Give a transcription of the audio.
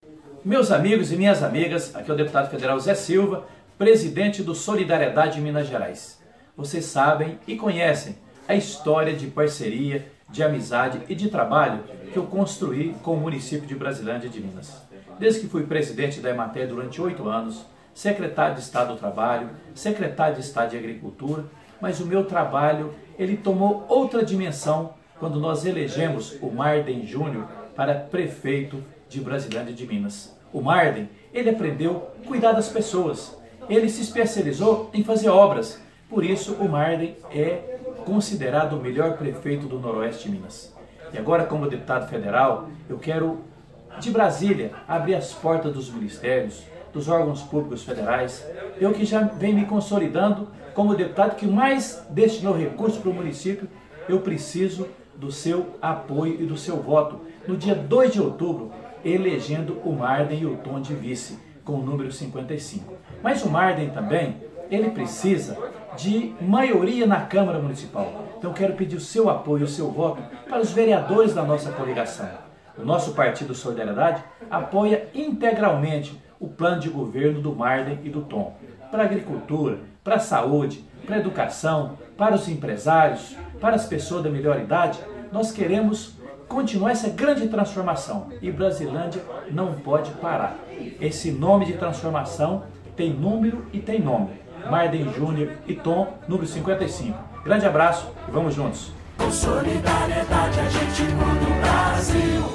Meus amigos e minhas amigas, aqui é o deputado federal Zé Silva, presidente do Solidariedade em Minas Gerais. Vocês sabem e conhecem a história de parceria, de amizade e de trabalho que eu construí com o município de Brasilândia de Minas. Desde que fui presidente da Emater durante 8 anos, secretário de Estado do Trabalho, secretário de Estado de Agricultura, mas o meu trabalho ele tomou outra dimensão quando nós elegemos o Marden Júnior para prefeito de Brasilândia de Minas. O Marden, ele aprendeu a cuidar das pessoas, ele se especializou em fazer obras, por isso o Marden é considerado o melhor prefeito do Noroeste de Minas. E agora, como deputado federal, eu quero, de Brasília, abrir as portas dos ministérios, dos órgãos públicos federais, eu que já venho me consolidando como deputado que mais destinou recursos para o município, eu preciso do seu apoio e do seu voto no dia 2 de outubro, elegendo o Marden e o Tom de vice, com o número 55. Mas o Marden também, ele precisa de maioria na Câmara Municipal. Então eu quero pedir o seu apoio, o seu voto para os vereadores da nossa coligação. O nosso Partido Solidariedade apoia integralmente o plano de governo do Marden e do Tom. Para a agricultura, para a saúde, para a educação, para os empresários, para as pessoas da melhor idade, nós queremos continuar essa grande transformação e Brasilândia não pode parar. Esse nome de transformação tem número e tem nome. Marden Júnior e Tom, número 55. Grande abraço e vamos juntos. Com solidariedade a gente muda o Brasil.